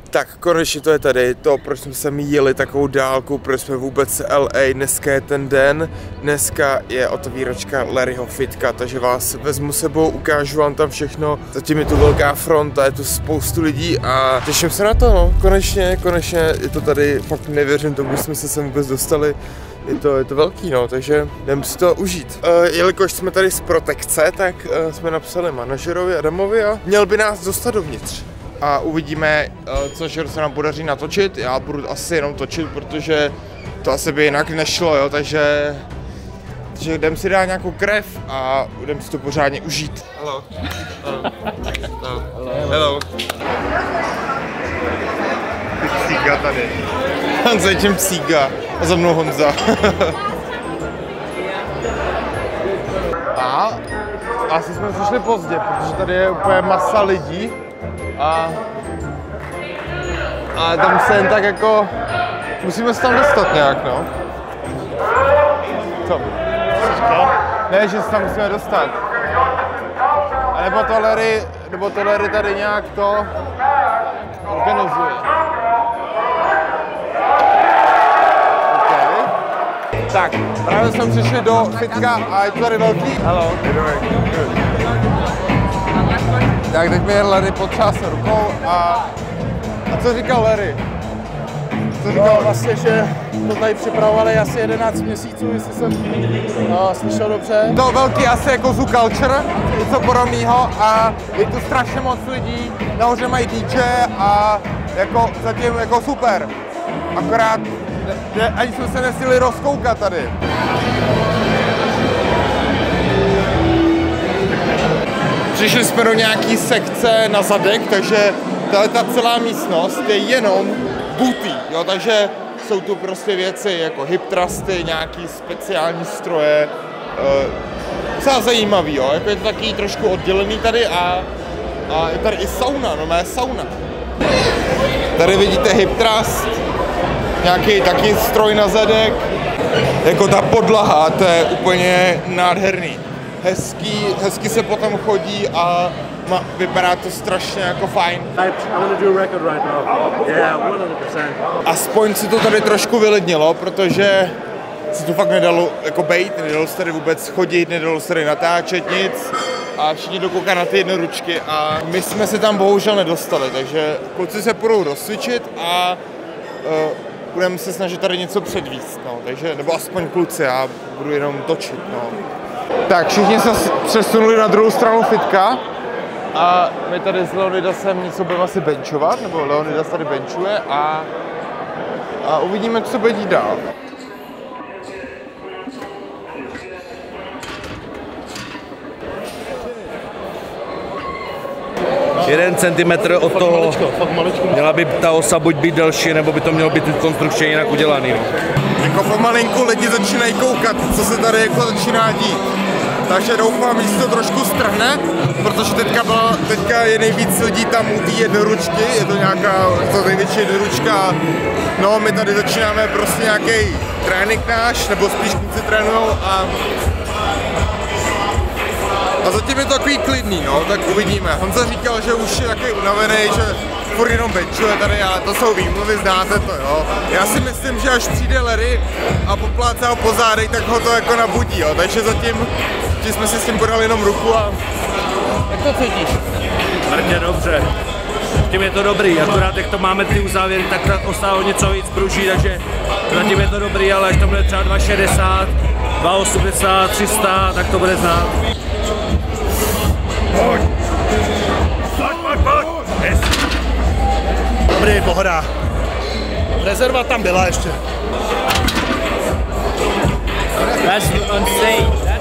Tak konečně to je tady, to proč jsme se jeli takovou dálku, proč jsme vůbec LA, dneska je ten den, dneska je otevíračka Larryho fitka, takže vás vezmu sebou, ukážu vám tam všechno, zatím je tu velká fronta, je tu spoustu lidí a těším se na to, no, konečně je to tady, fakt nevěřím tomu, že jsme se sem vůbec dostali. Je to velký, no, takže jdeme si to užít. Jelikož jsme tady z protekce, tak jsme napsali manažerovi Adamovi a měl by nás dostat dovnitř. A uvidíme, co se nám podaří natočit. Já budu asi jenom točit, protože to asi by jinak nešlo, jo, takže jdem si dát nějakou krev a jdem si to pořádně užít. Hello. Hello. Psíka tady. Honza je tím psíka. A za mnou Honza. A asi jsme přišli pozdě, protože tady je úplně masa lidí. A tam se jen tak jako, musíme se tam dostat nějak, no. Co? Ne, že se tam musíme dostat. A nebo to Larry tady nějak to organizuje. Okay. Tak, právě jsme přišli do fitka a je to tady velký. Hello. Tak teď mi Larry potřásne rukou a co říkal Larry? No, vlastně, že to tady připravovali asi 11 měsíců, jestli jsem slyšel dobře. To velký asi jako Zoo Culture, něco podobného a je tu strašně moc lidí, nahoře mají DJ a jako zatím jako super. Akorát ani jsme se nestihli rozkoukat tady. Přišli jsme do nějaký sekce na zadek, takže ta celá místnost je jenom booty, jo, takže jsou tu prostě věci jako hip trusty, nějaký speciální stroje, docela zajímavý, jo, jako je to taky trošku oddělený tady a je tady i sauna, no má sauna. Tady vidíte hip trust, nějaký taky stroj na zadek, jako ta podlaha, to je úplně nádherný. Hezky se potom chodí a vypadá to strašně jako fajn. Aspoň si to tady trošku vylidnilo, protože se tu fakt nedalo jako bejt, nedalo se tady vůbec chodit, nedalo se tady natáčet nic a všichni dokoukají na ty jednoručky a my jsme se tam bohužel nedostali, takže kluci se půjdou rozcvičit a budeme se snažit tady něco předvíst, no, takže, nebo aspoň kluci, já budu jenom točit, no. Tak, všichni se přesunuli na druhou stranu fitka a my tady s Leonidasem něco budeme asi benchovat, nebo Leonidas tady benchuje a uvidíme, co bude dít dál. 1 centimetr od toho, měla by ta osa buď být delší, nebo by to mělo být konstrukčně jinak udělaný. Jako pomalinku lidi začínají koukat, co se tady jako začíná dít. Takže doufám, že se to trošku strhne, protože teďka je nejvíc lidí tam u té jednoručky, je to nějaká to největší jednoručka. No, my tady začínáme prostě nějaký trénink náš, nebo spíš kluci trénujou a zatím je to takový klidný, no, tak uvidíme. Honza říkal, že už je takový unavený, že furt jenom benchuje tady, ale to jsou výmluvy, znáte to, jo. Já si myslím, že až přijde Larry a poplácá ho po zádech, tak ho to jako nabudí, jo. Takže zatím jsme si s tím podali jenom ruku a jak to cítíš? Mrdě dobře. Zatím je to dobrý, akorát jak to máme ty uzávěry, tak ta osa o něco víc pruží, takže zatím je to dobrý, ale až to bude třeba 2,60, 2,80, 300, tak to bude znát. Pojď! Dobrý, pohoda. Rezerva tam byla ještě. That's insane.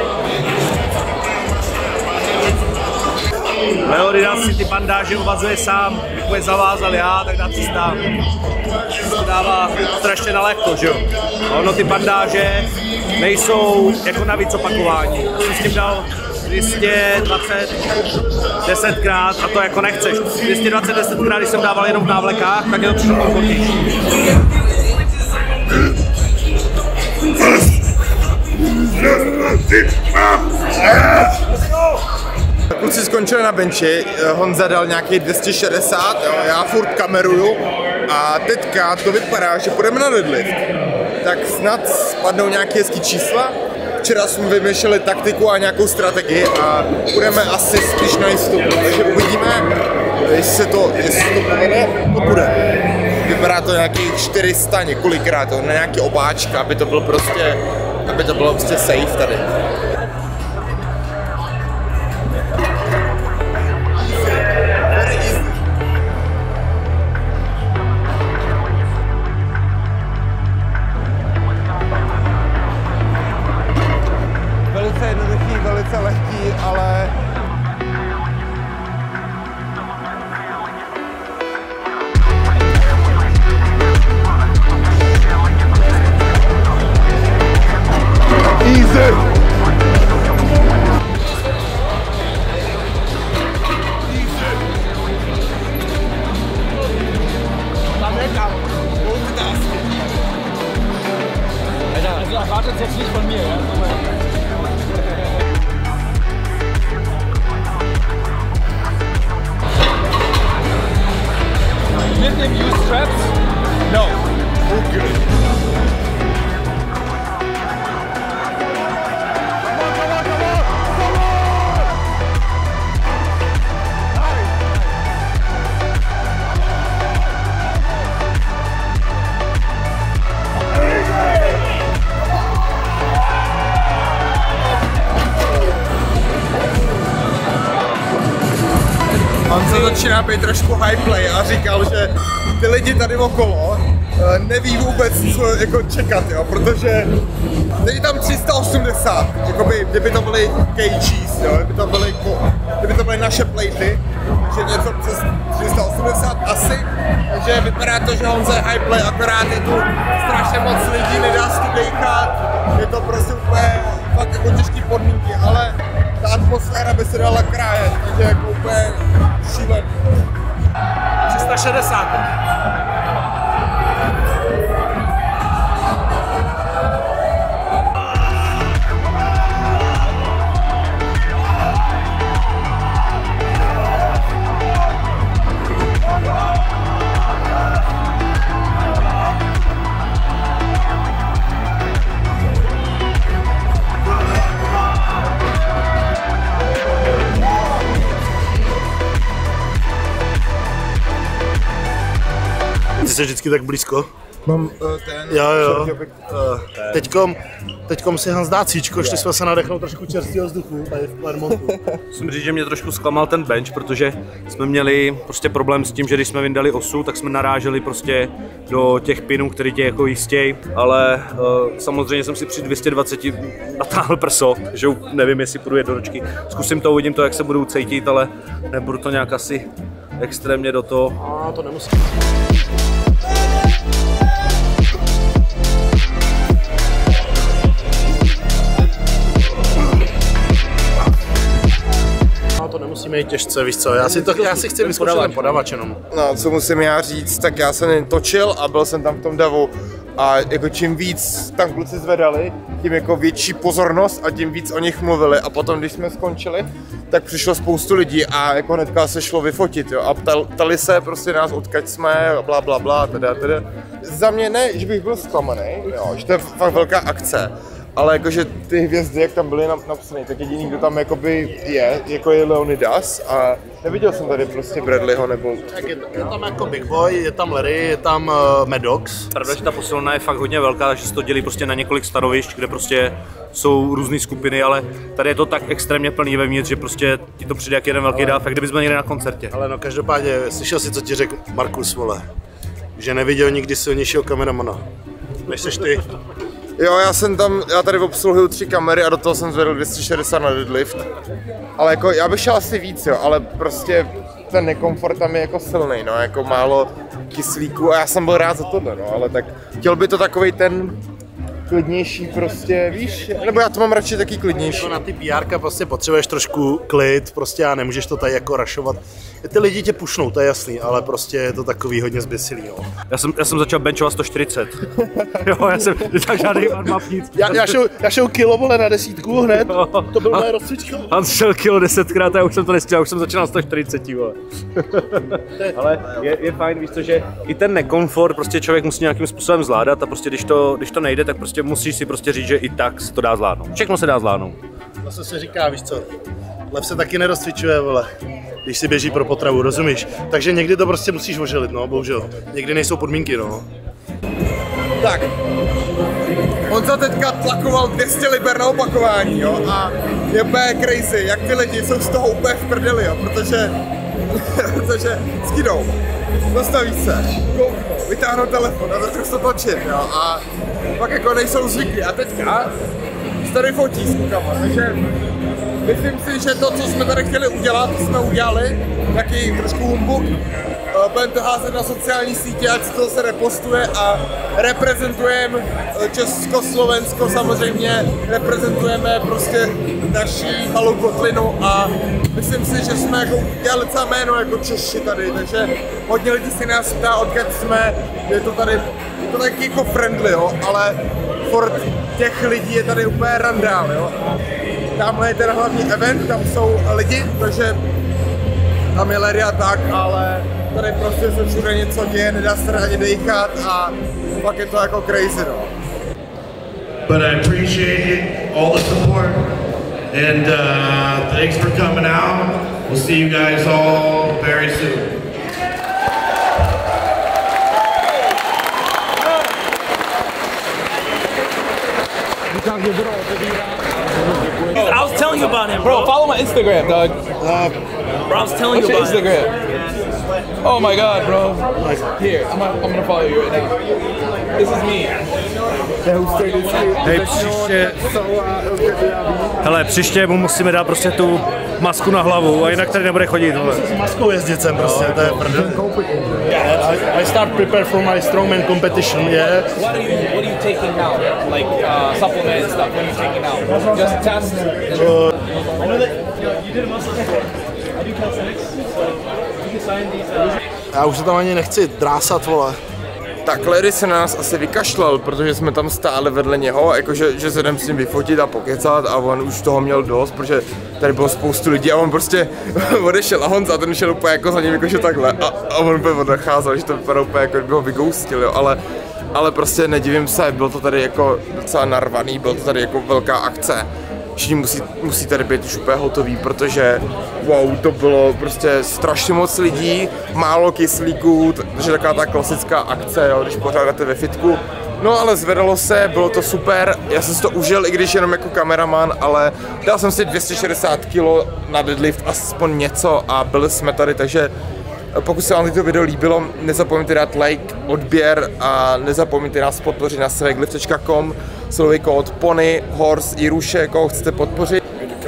Leonidas si ty bandáže uvazuje sám, když bude zavázal já, tak dá 300. To dává strašně nalehko, že jo? Ono ty bandáže nejsou jako navíc opakování. Já jsem s tím dal 220 10krát a to jako nechceš. 220 10krát, když jsem dával jenom v návlekách, tak je to přišlo komfortnější. Kluci skončili na benči, Honza dal nějaký 260, jo, já furt kameruju a teďka to vypadá, že půjdeme na deadlift. Tak snad spadnou nějaké hezký čísla. Včera jsme vymýšleli taktiku a nějakou strategii a budeme asi spíš na jistotu, takže uvidíme, jestli to povede, to bude. Vypadá to nějakých 400 několikrát, na nějaký obáčka, aby to bylo prostě safe tady. Velice jednoduchý, velice lehký, ale easy. Also erwartet jetzt nicht von mir, ja? Did they use straps? No. Oh, good. On se začíná být trošku high play a říkal, že ty lidi tady okolo neví vůbec, co jako čekat, jo, protože teď tam 380, jakoby, kdyby to byly kgs, jo, kdyby to byly naše platey, že něco přes 380 asi, takže vypadá to, že Honza je high play, akorát je tu strašně moc lidí, nedá se tu dejchat, je to prostě úplně fakt jako těžký podmínky, ale ta atmosféra by se dala krájet, takže jako úplně šílený. 360. Ty jsi vždycky tak blízko. Mám ten... Jo. Teďkom si Hans dá cíčko, šli jsme se nadechnout trošku čerstvého vzduchu tady v Clermontu. Musím říct, že mě trošku zklamal ten bench, protože jsme měli prostě problém s tím, že když jsme vyndali osu, tak jsme naráželi prostě do těch pinů, který tě jako jistěj, ale samozřejmě jsem si při 220 natáhl prso, že nevím, jestli půjdu jet do ročky. Zkusím to, uvidím to, jak se budu cítit, ale nebudu to nějak asi extrémně do toho. A to nemusí. To nemusíme jít těžce, víš co, já si chci vyzkoušet ten podavač jenom. No, co musím já říct, tak já jsem jen točil a byl jsem tam v tom davu a jako čím víc tam kluci zvedali, tím jako větší pozornost a tím víc o nich mluvili a potom, když jsme skončili, tak přišlo spoustu lidí a jako hnedka se šlo vyfotit, jo, a ptali se prostě nás, odkud jsme, blablabla, teda. Za mě ne, že bych byl zklamaný, jo, že to je fakt velká akce. Ale jakože ty hvězdy, jak tam byly napsané, tak jediný, kdo tam jakoby je, jako je Leonidas a neviděl jsem tady prostě Bradleyho nebo... Tak je tam jako Big Boy, je tam Larry, je tam Maddox. Pravda, že ta posilovna je fakt hodně velká, takže se to dělí prostě na několik stanovišť, kde prostě jsou různé skupiny, ale tady je to tak extrémně plný vevnitř, že prostě ti to přijde jak jeden velký dáv, jak kdybys byl někde na koncertě. Ale no každopádně, slyšel jsi, co ti řekl Markus, vole, že neviděl nikdy silnějšího kameramana, než seš ty. Jo, já tady obsluhuju 3 kamery a do toho jsem zvedl 260 na deadlift. Ale jako, já bych šel asi víc, jo, ale prostě ten nekomfort tam je jako silný, no, jako málo kyslíku a já jsem byl rád za tohle, no, ale tak chtěl by to takovej ten klidnější prostě, víš, nebo já to mám radši taky klidnější. Na ty PR prostě potřebuješ trošku klid, prostě a nemůžeš to tady jako rašovat. Ty lidi tě pušnou, to je jasný, ale prostě je to takový hodně zběsilý, jo. Já jsem začal benchovat 140. Jo, já jsem tak žádný warm-up nic. Já šel kilo, vole, na 10 hned, to bylo moje rozcvička. Han šel kilo 10krát a já už jsem to nestěl, už jsem začal na 140, vole. Ale je fajn, víš co, že i ten nekomfort prostě člověk musí nějakým způsobem zvládat a prostě když to nejde, tak prostě musíš si prostě říct, že i tak se to dá zvládnout. Všechno se dá zvládnout. Zase se říká, víš co, lev se taky nerozcvičuje, vole, když si běží pro potravu, rozumíš? Takže někdy to prostě musíš oželit, no, bohužel. Někdy nejsou podmínky, no. Tak, Honza teďka tlakoval 200 liber na opakování, jo, a je úplně crazy, jak ty lidi jsou z toho úplně v prdeli, jo, protože skydou, zastaví se, kouknou, vytáhnou telefon a začnou se točit, jo, a pak jako nejsou zvyklí a teďka se tady fotí s klukama, takže myslím si, že to, co jsme tady chtěli udělat, jsme udělali, taky trošku humbuk. Budeme to házet na sociální sítě, ať se to se repostuje a reprezentujeme Česko, Slovensko, samozřejmě reprezentujeme prostě naší halu Kotlinu a myslím si, že jsme jako udělali celé jméno jako Češi tady, takže hodně lidí si nás ptá, odkud jsme, je to tady taky jako friendly, jo, ale furt těch lidí je tady úplně randál, jo. Tamhle je ten hlavní event, tam jsou lidi, takže tam je Leria tak, ale tady prostě se všude něco děje, nedá se ani dejchat a pak je to jako crazy, no. But I appreciate all the support and thanks for coming out. We'll see you guys all very soon. I was telling you about him, bro. Follow my Instagram, dog. Bro, I was telling you about Instagram. Oh my god, bro. Here, I'm gonna follow you right now. This is me. Hej, příště mu musíme dát prostě tu masku na hlavu a jinak tady nebude chodit. S maskou jezdit sem prostě, to je prdel. I start prepare for my strongman competition, yeah. What are you taking now? Like supplement and stuff. What are you taking now? Just test. I know that you did a muscle sport. I do calisthenics, so you can sign these. Já už se tam ani nechci drásat, vole. Tak Larry se na nás asi vykašlal, protože jsme tam stáli vedle něho, jakože že se jdem s ním vyfotit a pokecat a on už toho měl dost, protože tady bylo spoustu lidí a on prostě odešel a Honza ten šel úplně jako za ním jakože takhle a on úplně odecházel, že to vypadá úplně jako kdyby ho vygoustil, jo, ale prostě nedivím se, bylo to tady jako docela narvaný, bylo to tady jako velká akce. Všichni musí tady být už úplně hotový, protože wow, to bylo prostě strašně moc lidí, málo kyslíků, takže taková ta klasická akce, jo, když pořádáte ve fitku. No ale zvedalo se, bylo to super, já jsem si to užil, i když jenom jako kameraman, ale dal jsem si 260 kg na deadlift, aspoň něco a byli jsme tady, takže pokud se vám toto video líbilo, nezapomeňte dát like, odběr a nezapomeňte nás podpořit na swagglift.com, slovy kód Pony, Horse i Ruše, koho chcete podpořit.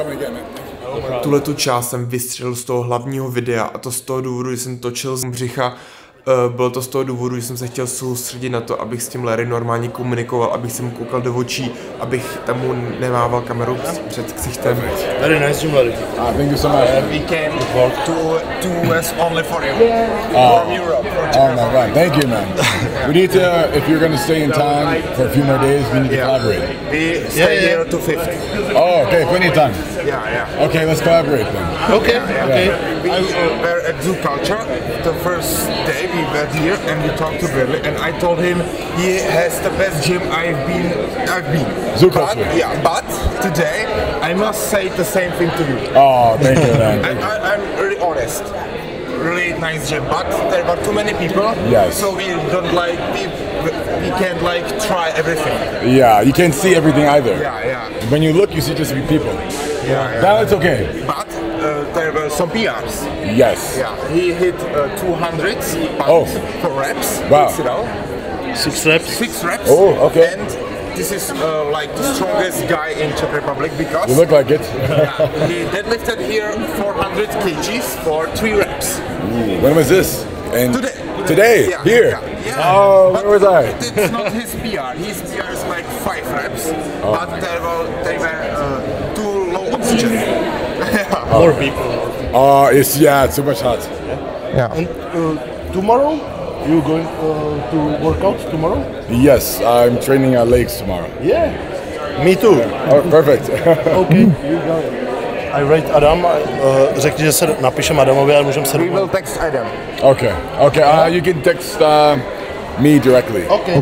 Tuhletu část jsem vystřelil z toho hlavního videa a to z toho důvodu, že jsem točil z břicha. Bylo to z toho důvodu, že jsem se chtěl soustředit na to, abych s tím Larry normálně komunikoval, abych se mu koukal do očí, abych tam mu nemával kamerou před ksichtem. Very nice, Jim Larry. Thank you so much. We came to US only for you. From Europe. Oh my god, thank you, man. We need to, if you're going to stay in town for a few more days, we need to collaborate. We stay here to 5th. Oh, okay, plenty of time. Yeah. Okay, let's collaborate then. Okay. We were at Zoo Culture the first day. We were here and we talked to Billy and I told him he has the best gym I've been. Zoo Culture. But today I must say the same thing to you. Oh, thank you, man. I'm really honest. Really nice gym, but there were too many people. Yes. So we don't like we can't like try everything. Yeah, you can't see everything either. Yeah. When you look, you see just people. Yeah. Now it's okay. But there were some PRs. Yes. Yeah. He hit 200 pounds for reps. Wow. You know? 6 reps. 6 reps. Oh, okay. And this is like the strongest guy in Czech Republic because You look like it. he deadlifted here 400 kgs for 3 reps. Ooh, when was this? And Today. Today? Yeah, Here? Yeah. Oh, But where was I? It's not his PR. His PR is like 5 reps, but they were too low oxygen. More people. It's too much hot. Yeah. And tomorrow, you going to work out tomorrow? Yes, I'm training at Lakes tomorrow. Yeah. Me too. Oh, perfect. Okay, you got it. I write Adam, řekni, že se napíšem Adamovi a můžeme se... We will text Adam. Okay. You can text me directly. Okay.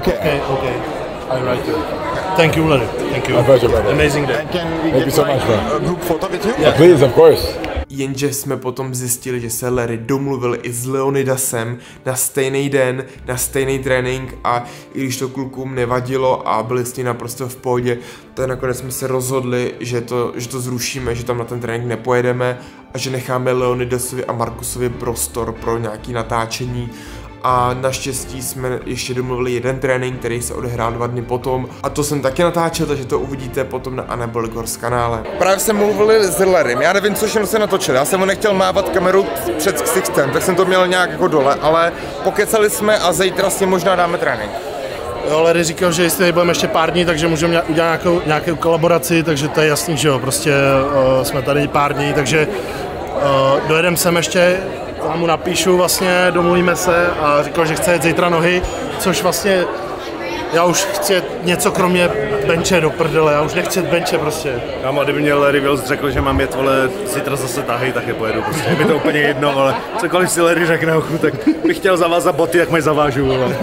I write you. Thank you, Larry. Thank you. My pleasure, brother. Amazing day. And can we Thank you get so much, bro. a group photo with you? Yeah. Please, of course. Jenže jsme potom zjistili, že se Larry domluvil i s Leonidasem na stejný den, na stejný trénink a i když to klukům nevadilo a byli s tím naprosto v pohodě, tak nakonec jsme se rozhodli, že to zrušíme, že tam na ten trénink nepojedeme a že necháme Leonidasovi a Markusovi prostor pro nějaký natáčení. A naštěstí jsme ještě domluvili jeden trénink, který se odehrál 2 dny potom a to jsem taky natáčel, takže to uvidíte potom na Anabolic Horse kanále. Právě jsme mluvili s Larrym, já nevím, co všechno se natočil, já jsem mu nechtěl mávat kameru před Sixtem, tak jsem to měl nějak jako dole, ale pokecali jsme a zítra s ním možná dáme trénink. Jo, Larry říkal, že jestli budeme ještě pár dní, takže můžeme udělat nějakou kolaboraci, takže to je jasný, že jo, prostě jsme tady pár dní, takže dojedeme sem ještě. Já mu napíšu vlastně, domluvíme se a říkal, že chce jet zítra nohy, což vlastně já už chci něco kromě benče do prdele, já už nechci jet benče prostě. Kámo, kdyby mě Larry Wills řekl, že mám jet, vole, zítra zase tahy, tak je pojedu prostě. Je mi to úplně jedno, ale cokoliv si Larry řekne, tak bych chtěl zavázat boty, jak mě zavážu, vole.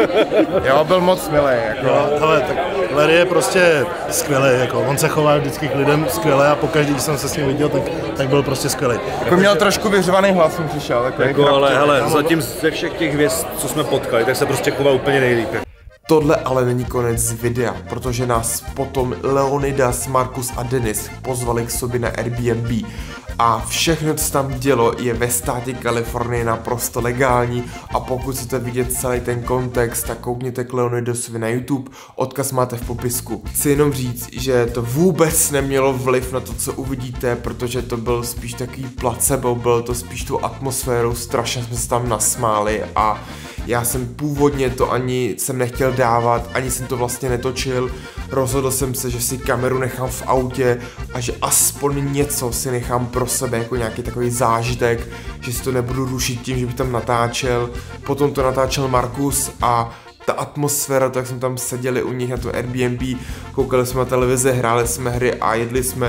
Jo, byl moc milý, jako. Jo, ale tak Larry je prostě skvělý, jako on se chová vždycky k lidem skvěle a pokaždý, když jsem se s ním viděl, tak byl prostě skvělý. Jako měl trošku vyřvaný hlas, jsem přišel, takový jako, ale hele, zatím ze všech těch hvězd, co jsme potkali, tak se prostě chová úplně nejlíp. Tohle ale není konec videa, protože nás potom Leonidas, Markus a Denis pozvali k sobě na Airbnb a všechno, co tam dělo, je ve státě Kalifornie naprosto legální a pokud chcete vidět celý ten kontext, tak koukněte k Leonidasovi na YouTube, odkaz máte v popisku. Chci jenom říct, že to vůbec nemělo vliv na to, co uvidíte, protože to byl spíš takový placebo, bylo to spíš tou atmosférou, strašně jsme se tam nasmáli a já jsem původně to ani jsem nechtěl dávat, ani jsem to vlastně netočil. Rozhodl jsem se, že si kameru nechám v autě a že aspoň něco si nechám pro sebe, jako nějaký takový zážitek, že si to nebudu rušit tím, že bych tam natáčel. Potom to natáčel Markus a ta atmosféra, tak jsme tam seděli u nich na to Airbnb, koukali jsme na televize, hráli jsme hry a jedli jsme.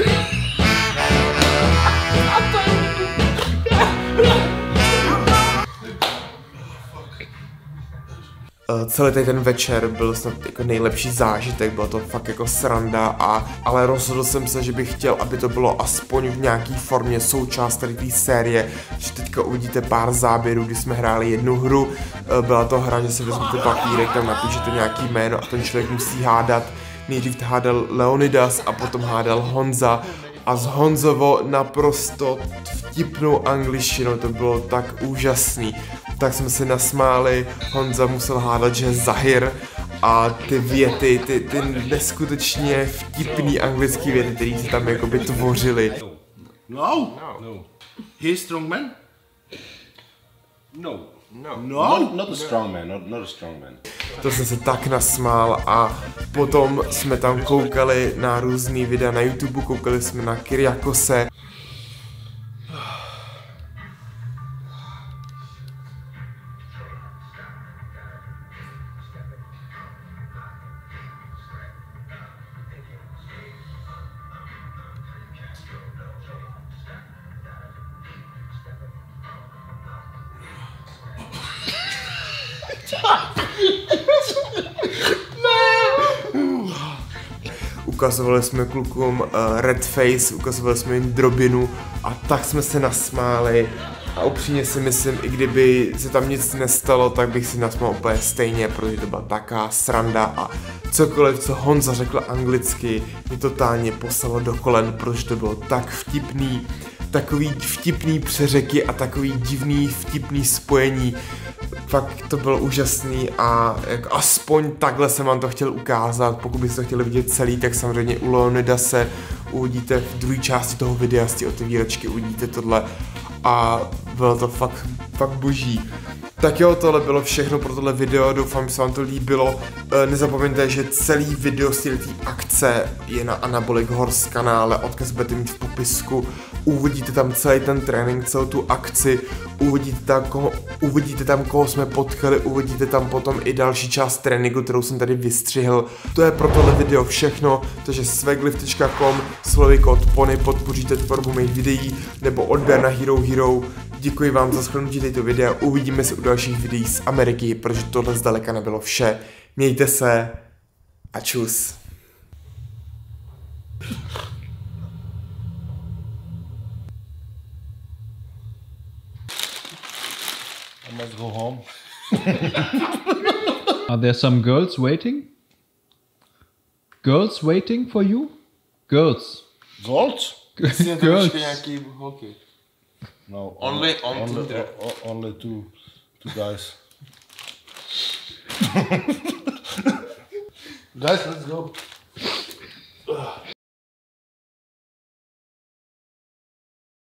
Celý ten večer byl snad jako nejlepší zážitek, bylo to fakt jako sranda, ale rozhodl jsem se, že bych chtěl, aby to bylo aspoň v nějaký formě součást tady té série, že teďka uvidíte pár záběrů, kdy jsme hráli jednu hru, byla to hra, že si vezmete papírek, tam napíšete nějaký jméno a ten člověk musí hádat, nejdřív hádal Leonidas a potom hádal Honza a z Honzovo naprosto vtipnou angličtinou, to bylo tak úžasný. Tak jsme se nasmáli, Honza musel hádat, že je Zahir a ty věty, ty neskutečně vtipný anglický věty, které se tam jakoby tvořily. No. He is strong man? No. Not a strong man, not a strong man. To jsem se tak nasmál a potom jsme tam koukali na různý videa na YouTube, koukali jsme na Kyriakose. Ukazovali jsme klukům Red Face, ukazovali jsme jim drobinu a tak jsme se nasmáli a upřímně si myslím, i kdyby se tam nic nestalo, tak bych si nasmál úplně stejně, protože to byla taká sranda a cokoliv, co Honza řekl anglicky, mě totálně poslalo do kolen, protože to bylo tak vtipný, takový vtipný přeřeky a takový divný vtipný spojení. Fakt to bylo úžasný a jako aspoň takhle jsem vám to chtěl ukázat, pokud byste to chtěli vidět celý, tak samozřejmě u Leonidase uvidíte v druhé části toho videa z té otevíračky, uvidíte tohle a bylo to fakt boží. Tak jo, tohle bylo všechno pro tohle video, doufám, že se vám to líbilo. Nezapomeňte, že celý video z této akce je na Anabolic Horse kanále, odkaz budete mít v popisku. Uvidíte tam celý ten trénink, celou tu akci, uvidíte tam, koho jsme potkali, uvidíte tam potom i další část tréninku, kterou jsem tady vystřihl. To je pro tohle video všechno, takže swaglift.com, slovy kód PONY, podpoříte tvorbu mých videí, nebo odběr na Hero Hero. Děkuji vám za shlédnutí této videa, uvidíme se u dalších videí z Ameriky, protože tohle zdaleka nebylo vše. Mějte se a čus. Let's go home. Are there some girls waiting? Girls waiting for you? Girls. Girls? Girls. No. Only two guys. Guys, let's go.